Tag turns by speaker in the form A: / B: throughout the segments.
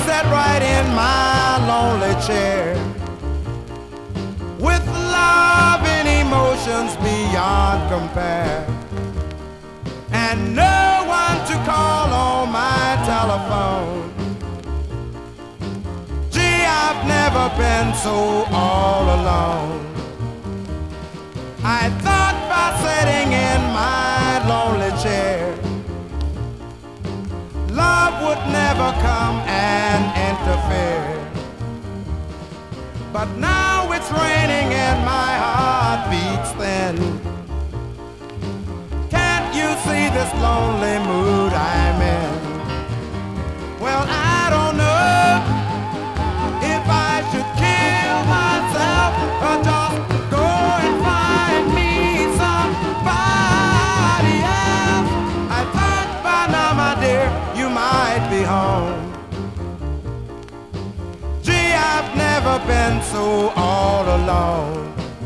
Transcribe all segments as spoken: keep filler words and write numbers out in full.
A: sat right in my lonely chair with love and emotions beyond compare, and no one to call on my telephone. Gee, I've never been so all alone. I thought by sitting in my lonely chair, love would never come and interfere. But now it's raining and my heart beats thin. Can't you see this lonely mood I'm in? Well, I don't know if I should kill myself or just go and find me somebody else. I thought by now, my dear, you might be home. Gee, I've never been so all alone,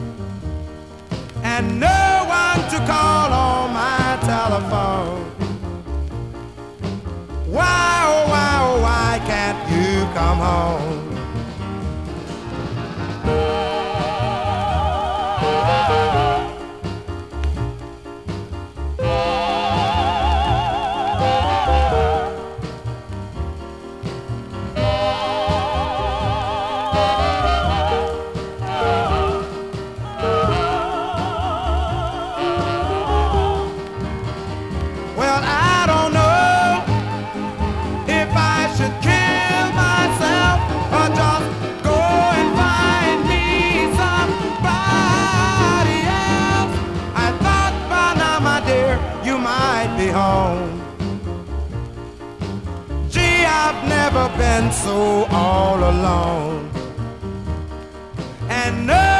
A: and no one to call on my telephone. Why, oh why, oh why can't you come home? Home. Gee, I've never been so all alone, and no